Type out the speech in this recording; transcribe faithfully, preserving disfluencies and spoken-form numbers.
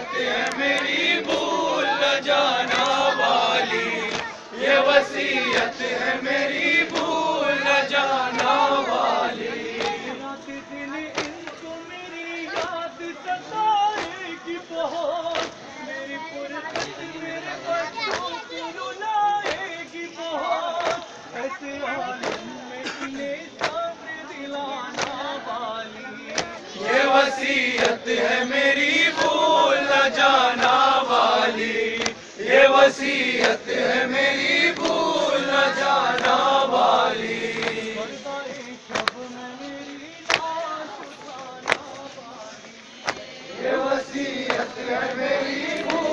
वसीयत है मेरी भूल न जाना वाली, ये वसीयत है मेरी भूल न जाना वाली। रात दिन इनको मेरी याद सताएगी बहुत, मेरी फुर्सत मेरे बच्चों को रुलाएगी बहुत, ऐसे आलम में इन्हें सब्र दिलाना वाली, ये वसीयत है मेरी भूल न जाना वाली, ये वसीयत है मेरी भूल न जाना वाली। पर्दाए शब में मेरी लाश उठाना वाली, ये वसीयत है मेरी भूल